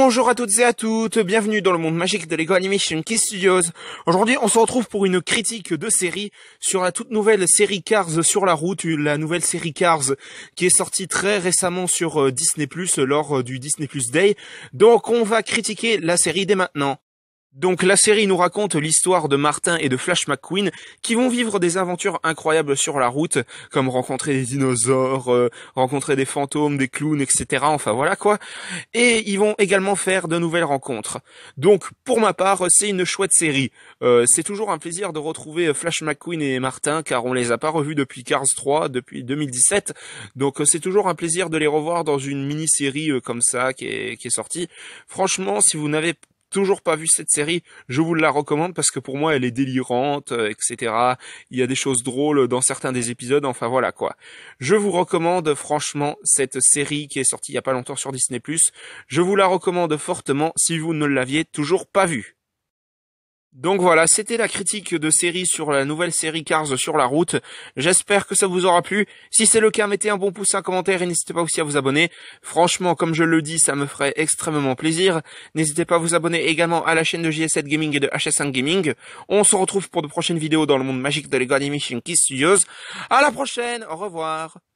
Bonjour à toutes et à toutes, bienvenue dans le monde magique de Lego Animation Key Studios. Aujourd'hui, on se retrouve pour une critique de série sur la toute nouvelle série Cars sur la route, la nouvelle série Cars qui est sortie très récemment sur Disney+, lors du Disney+ Day. Donc on va critiquer la série dès maintenant. Donc la série nous raconte l'histoire de Martin et de Flash McQueen qui vont vivre des aventures incroyables sur la route, comme rencontrer des dinosaures, rencontrer des fantômes, des clowns, etc. Enfin voilà quoi. Et ils vont également faire de nouvelles rencontres. Donc pour ma part, c'est une chouette série. C'est toujours un plaisir de retrouver Flash McQueen et Martin car on les a pas revus depuis Cars 3, depuis 2017. Donc c'est toujours un plaisir de les revoir dans une mini-série comme ça qui est sortie. Franchement, si vous n'avez toujours pas vu cette série, je vous la recommande parce que pour moi elle est délirante, etc. Il y a des choses drôles dans certains des épisodes, enfin voilà quoi. Je vous recommande franchement cette série qui est sortie il y a pas longtemps sur Disney+. Je vous la recommande fortement si vous ne l'aviez toujours pas vue. Donc voilà, c'était la critique de série sur la nouvelle série Cars sur la route. J'espère que ça vous aura plu. Si c'est le cas, mettez un bon pouce, un commentaire et n'hésitez pas aussi à vous abonner. Franchement, comme je le dis, ça me ferait extrêmement plaisir. N'hésitez pas à vous abonner également à la chaîne de JS7 Gaming et de HS5 Gaming. On se retrouve pour de prochaines vidéos dans le monde magique de Lego Animation Key Studios. À la prochaine, au revoir.